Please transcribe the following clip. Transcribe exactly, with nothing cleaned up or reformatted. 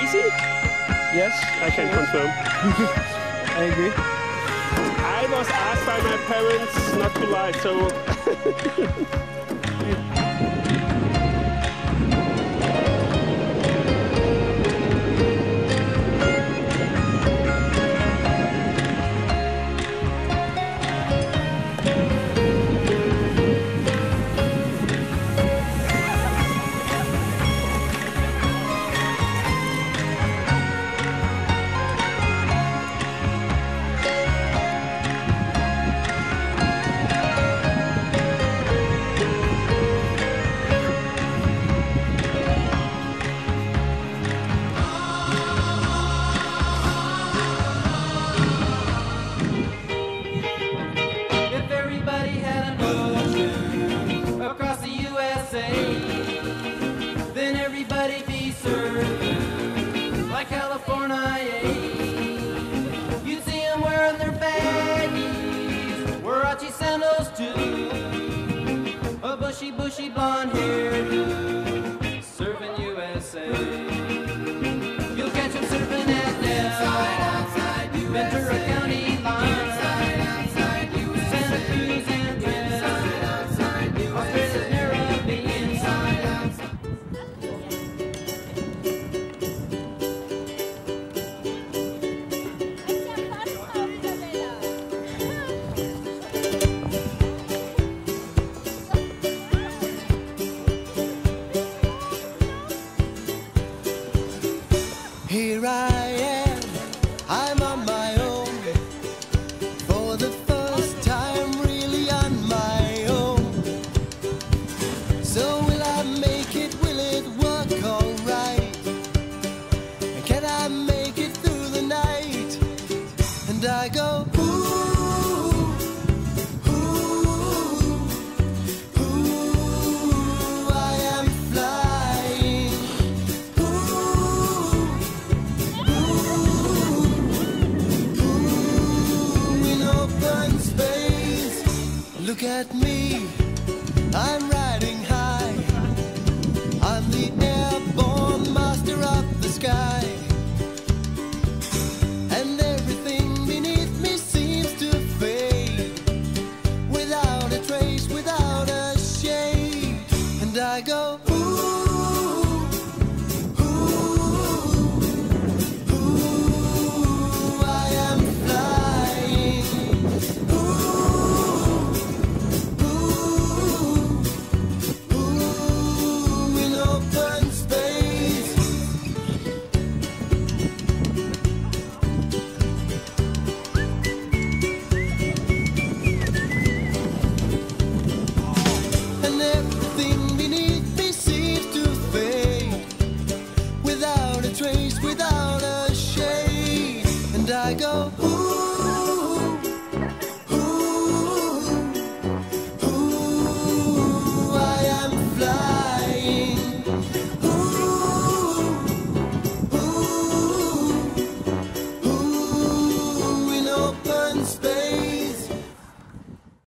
easy? Yes, I can confirm. I agree. I was asked by my parents not to lie, so... Then everybody be served like California. You'd see them wearing their baggies, Warachi sandals too, a bushy, bushy blonde hairdo, serving U S A. You'll catch them serving at Nell, Ventura County line, Santa Cruz and Fresno, Australia's Caribbean. Here I am, I'm on my own, for the first time really on my own. So will I make it, will it work alright? And can I make it through the night? And I go, ooh, ooh, ooh, I am flying. Look at me, I'm right.